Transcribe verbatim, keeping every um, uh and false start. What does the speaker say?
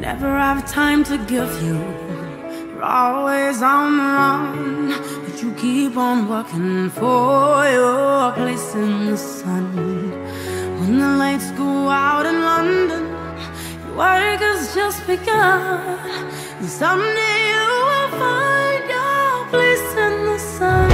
never have time to give you. You're always on the run, but you keep on working for your place in the sun. When the lights go out in London, your work has just begun, and someday you will find your place in the sun.